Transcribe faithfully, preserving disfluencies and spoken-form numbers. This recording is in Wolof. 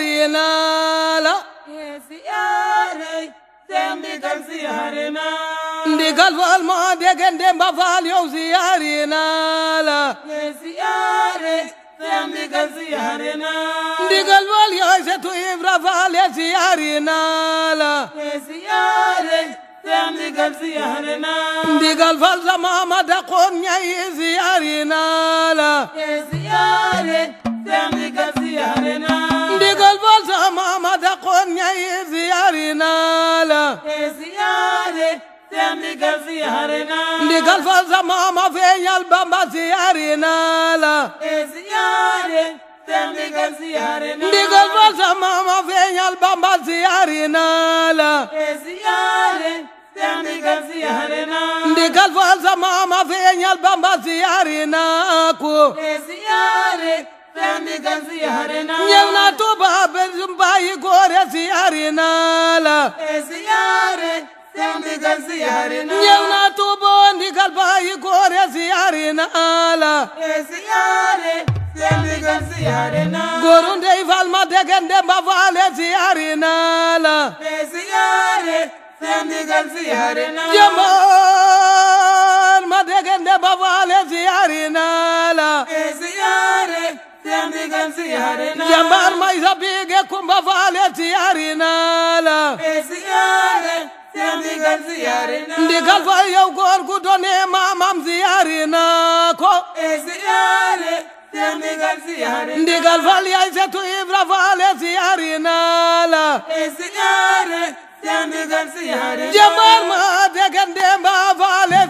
ziyarina Ziyare, ndigal ziyarina. Ndigal fal ma degende mba fal yow ziyarina la. Ziyare, ndigal ziyarina. Ndigal fal yow setu Ibra fal ziyarina la. Ziyare, ndigal ziyarina. Ndigal fal sama ma daqon ñay ziyarina la. Ziyare, ndigal ziyarina. Ndigal fal sama ma daqon ñay ziyarina la. Ziyare, ndigal ziyarina. Ndigal fal sama ma feeñal Bamba ziyarina la. Ziyare, ndigal ziyarina. Ndigal fal sama ma feeñal Bamba ziyarina la. Ziyare, ndigal ziyarina. Ndigal fal sama ma feeñal Bamba ziyarina ko. Ziyare, ndigal ziyarina. ñëw na Tuuba be mbayi góore ziyarina la. Ziyare, ndigal ziyarina. ñëw na Tuuba ndigal bayi góore ziyarina la. Ziyare, ndigal ziyarina. góoru ndey fal ma degende mba faale ziyarina la. Ziyare, ndigal ziyarina. jëmbar ma degende mba faale ziyarina la. Ziyare, ndigal ziyarina. jëmbar may sa biige kumba faale ziyarina la. Ziyare, ndigal ziyarina. ndigal fal yow góor gu doone maamam ziyarina ko. Ziyare, ndigal ziyarina. ndigal fal yaay setu Ibra faale ziyarina la. Ziyare, ndigal ziyarina. jëmbar ma degende mba faale